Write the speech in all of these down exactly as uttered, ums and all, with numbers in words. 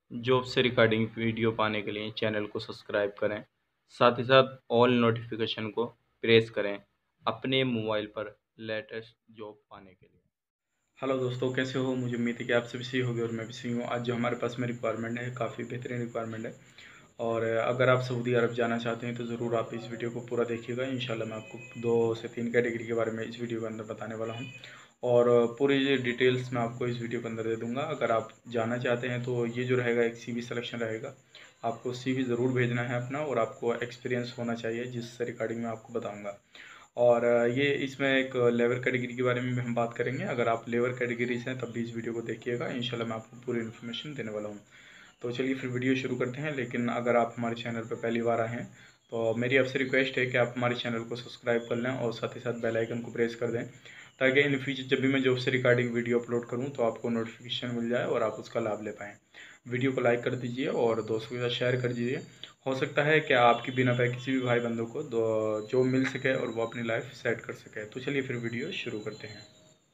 Job से regarding video पाने के लिए चैनल को सब्सक्राइब करें, साथ ही साथ ऑल नोटिफिकेशन को प्रेस करें अपने मोबाइल पर लेटेस्ट जॉब पाने के लिए। हेलो दोस्तों, कैसे हो? मुझे उम्मीद है कि आप सभी सही होंगे और मैं भी सही हूँ। आज जो हमारे पास में रिक्वायरमेंट है, काफ़ी बेहतरीन रिक्वायरमेंट है और अगर आप सऊदी अरब जाना चाहते हैं तो ज़रूर आप इस वीडियो को पूरा देखिएगा। इंशाल्लाह मैं आपको दो से तीन कैटेगरी के बारे में इस वीडियो के अंदर बताने वाला हूँ और पूरी डिटेल्स मैं आपको इस वीडियो के अंदर दे दूँगा। अगर आप जाना चाहते हैं तो ये जो रहेगा एक सीवी सिलेक्शन रहेगा। आपको सीवी ज़रूर भेजना है अपना और आपको एक्सपीरियंस होना चाहिए, जिससे रिगार्डिंग मैं आपको बताऊँगा। और ये इसमें एक लेबर कैटेगरी के बारे में भी हम बात करेंगे। अगर आप लेबर कैटेगरी से हैं तब भी इस वीडियो को देखिएगा, इंशाल्लाह मैं आपको पूरी इन्फॉर्मेशन देने वाला हूँ। तो चलिए फिर वीडियो शुरू करते हैं। लेकिन अगर आप हमारे चैनल पर पहली बार आए हैं तो मेरी आपसे रिक्वेस्ट है कि आप हमारे चैनल को सब्सक्राइब कर लें और साथ ही साथ बेल आइकन को प्रेस कर दें, ताकि इन फ्यूचर जब भी मैं जॉब से रिगार्डिंग वीडियो अपलोड करूं तो आपको नोटिफिकेशन मिल जाए और आप उसका लाभ ले पाएँ। वीडियो को लाइक कर दीजिए और दोस्तों के साथ शेयर कर दीजिए। हो सकता है कि आपकी बिना पे किसी भी भाई बंदों को जॉब मिल सके और वो अपनी लाइफ सेट कर सके। तो चलिए फिर वीडियो शुरू करते हैं।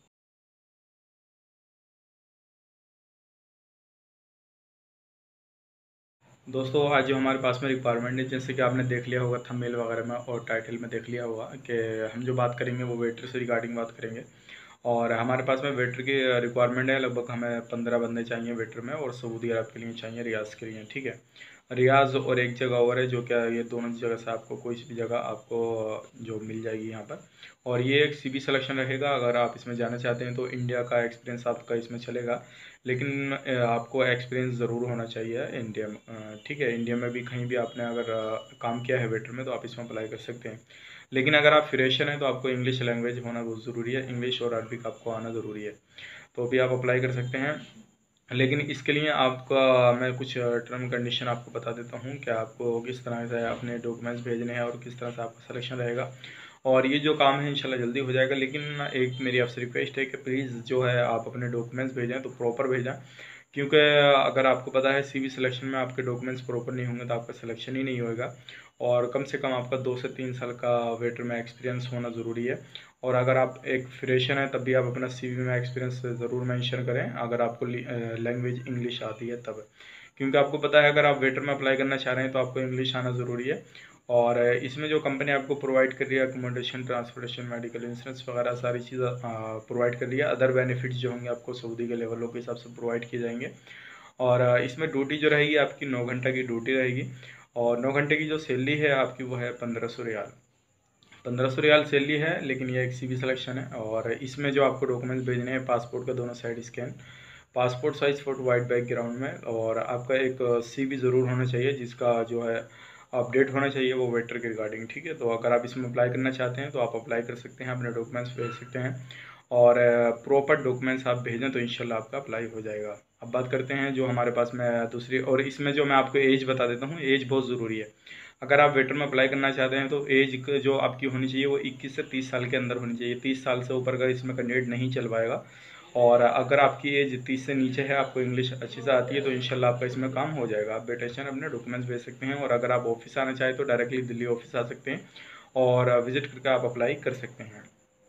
दोस्तों, आज जो हमारे पास में रिक्वायरमेंट है, जैसे कि आपने देख लिया होगा थंबनेल वगैरह में और टाइटल में देख लिया होगा कि हम जो बात करेंगे वो वेटर से रिगार्डिंग बात करेंगे। और हमारे पास में वेटर की रिक्वायरमेंट है, लगभग हमें पंद्रह बंदे चाहिए वेटर में और सऊदी अरब के लिए चाहिए, रियाज के लिए। ठीक है, रियाज और एक जगह और है जो क्या, ये दोनों जगह से आपको कोई भी जगह आपको जो मिल जाएगी यहाँ पर। और ये एक सीबी सिलेक्शन रहेगा। अगर आप इसमें जाना चाहते हैं तो इंडिया का एक्सपीरियंस आपका इसमें चलेगा, लेकिन अ, आपको एक्सपीरियंस ज़रूर होना चाहिए इंडिया में। अ, ठीक है, इंडिया में भी कहीं भी आपने अगर अ, काम किया है वेटर में तो आप इसमें अप्लाई कर सकते हैं। लेकिन अगर आप फ्रेशर हैं तो आपको इंग्लिश लैंग्वेज होना बहुत ज़रूरी है, इंग्लिश और अरबिक आपको आना ज़रूरी है, तो भी आप अप्लाई कर सकते हैं। लेकिन इसके लिए आपका मैं कुछ टर्म कंडीशन आपको बता देता हूँ कि आपको किस तरह से अपने डॉक्यूमेंट्स भेजने हैं और किस तरह से आपका सिलेक्शन रहेगा। और ये जो काम है इंशाल्लाह जल्दी हो जाएगा। लेकिन एक मेरी आपसे रिक्वेस्ट है कि प्लीज़ जो है आप अपने डॉक्यूमेंट्स भेजें तो प्रॉपर भेजें, क्योंकि अगर आपको पता है सीवी सिलेक्शन में आपके डॉक्यूमेंट्स प्रॉपर नहीं होंगे तो आपका सिलेक्शन ही नहीं होएगा। और कम से कम आपका दो से तीन साल का वेटर में एक्सपीरियंस होना ज़रूरी है। और अगर आप एक फ्रेशर हैं तब भी आप अपना सीवी में एक्सपीरियंस ज़रूर मेंशन करें, अगर आपको लैंग्वेज इंग्लिश आती है तब। क्योंकि आपको पता है अगर आप वेटर में अप्लाई करना चाह रहे हैं तो आपको इंग्लिश आना ज़रूरी है। और इसमें जो कंपनी आपको प्रोवाइड कर रही है, अकोमोडेशन, ट्रांसपोर्टेशन, मेडिकल इंश्योरेंस वगैरह सारी चीज़ें प्रोवाइड कर रही है। अदर बेनिफिट्स जो होंगे आपको सऊदी के लेवलों के हिसाब से प्रोवाइड किए जाएंगे। और इसमें ड्यूटी जो रहेगी आपकी नौ घंटे की ड्यूटी रहेगी और नौ घंटे की जो सैलरी है आपकी वो है पंद्रह सौ रियाल। पंद्रह सौ रियाल सैलरी है। लेकिन ये एक सीवी सिलेक्शन है और इसमें जो आपको डॉक्यूमेंट्स भेजने हैं, पासपोर्ट का दोनों side scan, passport size photo white background में, और आपका एक सीवी ज़रूर होना चाहिए जिसका जो है अपडेट होना चाहिए वो वेटर के रिगार्डिंग। ठीक है, तो अगर आप इसमें अप्लाई करना चाहते हैं तो आप अप्लाई कर सकते हैं, अपने डॉक्यूमेंट्स भेज सकते हैं और प्रॉपर डॉक्यूमेंट्स आप भेजें तो इंशाल्लाह आपका अप्लाई हो जाएगा। अब बात करते हैं जो हमारे पास में दूसरी, और इसमें जो मैं आपको एज बता देता हूँ, एज बहुत ज़रूरी है। अगर आप वेटर में अप्लाई करना चाहते हैं तो एज जो आपकी होनी चाहिए वो इक्कीस से तीस साल के अंदर होनी चाहिए। तीस साल से ऊपर का इसमें कैंडिडेट नहीं चल पाएगा। और अगर आपकी एज तीस से नीचे है, आपको इंग्लिश अच्छे से आती है, तो इंशाल्लाह आपका इसमें काम हो जाएगा। आप बेटेशन अपने डॉक्यूमेंट्स भेज सकते हैं और अगर आप ऑफिस आना चाहें तो डायरेक्टली दिल्ली ऑफिस आ सकते हैं और विजिट करके आप अप्लाई कर सकते हैं।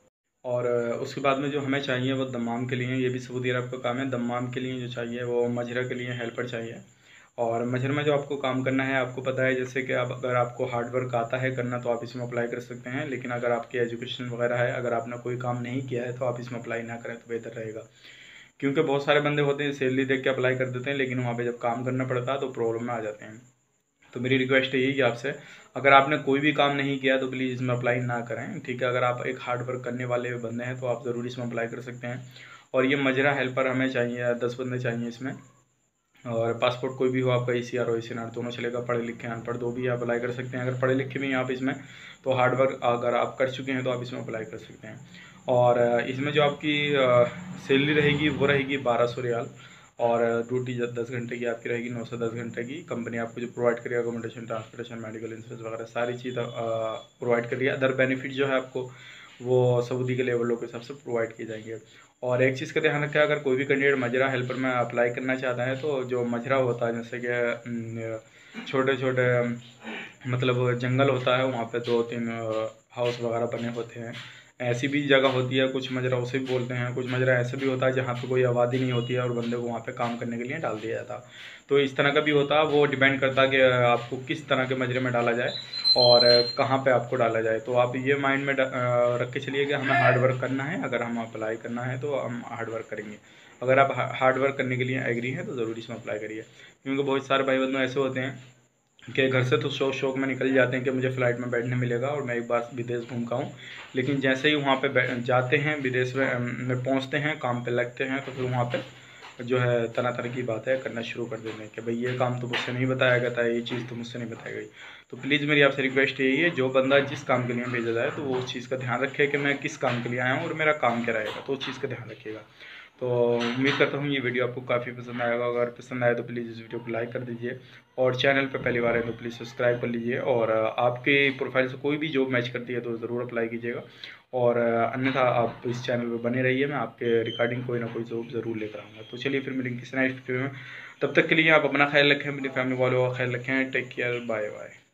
और उसके बाद में जो हमें चाहिए वो दम्माम के लिए, ये भी सऊदी अरब का काम है। दम्माम के लिए जो चाहिए वो मजरा के लिए हेल्पर चाहिए। और मजर में जो आपको काम करना है, आपको पता है जैसे कि आप अगर आपको हार्ड वर्क आता है करना तो आप इसमें अप्लाई कर सकते हैं। लेकिन अगर आपकी एजुकेशन वगैरह है, अगर आपने कोई काम नहीं किया है तो आप इसमें अप्लाई ना करें तो बेहतर रहेगा। क्योंकि बहुत सारे बंदे होते हैं सैलरी देख के अप्लाई कर देते हैं, लेकिन वहाँ पे जब काम करना पड़ता है तो प्रॉब्लम में आ जाते हैं। तो मेरी रिक्वेस्ट है यही कि आपसे, अगर आपने कोई भी काम नहीं किया तो प्लीज़ इसमें अप्लाई ना करें। ठीक है, अगर आप एक हार्ड वर्क करने वाले बंदे हैं तो आप ज़रूर इसमें अप्लाई कर सकते हैं। और ये मजरा हेल्पर हमें चाहिए, दस बंदे चाहिए इसमें। और पासपोर्ट कोई भी हो आपका, ई सी आर हो, ई सी आर दोनों चलेगा, पढ़े लिखे अनपढ़ दो भी आप अप्लाई कर सकते हैं। अगर पढ़े लिखे भी हैं आप इसमें तो हार्ड वर्क अगर आप कर चुके हैं तो आप इसमें अप्लाई कर सकते हैं। और इसमें जो आपकी सैलरी रहेगी वो रहेगी बारह सौ रियाल। और ड्यूटी जब दस घंटे की आपकी रहेगी, नौ से दस घंटे की। कंपनी आपको जो प्रोवाइड करेगी अकोमोडेशन, ट्रांसपोर्टेशन, मेडिकल इंश्योरेंस वगैरह सारी चीज़ प्रोवाइड कर रही है। अदर बेनिफिट जो है आपको वो सऊदी के लेवलों के हिसाब से प्रोवाइड किए जाएंगे। और एक चीज़ का ध्यान रखें, अगर कोई भी कैंडिडेट मजरा हेल्पर में अप्लाई करना चाहता है तो जो मजरा होता है, जैसे कि छोटे छोटे मतलब जंगल होता है, वहाँ पे दो तीन हाउस वगैरह बने होते हैं, ऐसी भी जगह होती है, कुछ मजरा उसे भी बोलते हैं, कुछ मजरा ऐसा भी होता है जहाँ पे कोई आबादी नहीं होती है और बंदे को वहाँ पे काम करने के लिए डाल दिया जाता। तो इस तरह का भी होता है, वो डिपेंड करता है कि आपको किस तरह के मजरे में डाला जाए और कहाँ पे आपको डाला जाए। तो आप ये माइंड में रख के चलिए कि हमें हार्ड वर्क करना है, अगर हम अप्लाई करना है तो हम हार्ड वर्क करेंगे। अगर आप हार्ड वर्क करने के लिए एग्री हैं तो ज़रूर इसमें अप्लाई करिए, क्योंकि बहुत सारे भाई बंधु ऐसे होते हैं कि घर से तो शौक शौक में निकल जाते हैं कि मुझे फ़्लाइट में बैठने मिलेगा और मैं एक बार विदेश घूम का हूँ, लेकिन जैसे ही वहाँ पे जाते हैं, विदेश में में पहुँचते हैं, काम पे लगते हैं, तो फिर वहाँ पे जो है तरह तरह की बातें करना शुरू कर देते हैं कि भाई ये काम तो मुझसे नहीं बताया गया था, ये चीज़ तो मुझसे नहीं बताई गई। तो प्लीज़ मेरी आपसे रिक्वेस्ट यही है, जो बंदा जिस काम के लिए भेजा जाए तो वो उस चीज़ का ध्यान रखे कि मैं किस काम के लिए आया हूँ और मेरा काम क्या रहेगा, तो उस चीज़ का ध्यान रखिएगा। तो उम्मीद करता हूँ ये वीडियो आपको काफ़ी पसंद आएगा। अगर पसंद आए तो प्लीज़ इस वीडियो को लाइक कर दीजिए और चैनल पर पहली बार है तो प्लीज़ सब्सक्राइब कर लीजिए। और आपके प्रोफाइल से कोई भी जॉब मैच करती है तो ज़रूर अप्लाई कीजिएगा, और अन्यथा आप इस चैनल पर बने रहिए, मैं आपके रिगार्डिंग कोई ना कोई जॉब ज़रूर लेकर आऊँगा। तो चलिए फिर मिलेंगे किसी नेक्स्ट वीडियो में, तब तक के लिए आप अपना ख्याल रखें, अपनी फैमिली वालों का ख्याल रखें। Take care, bye bye.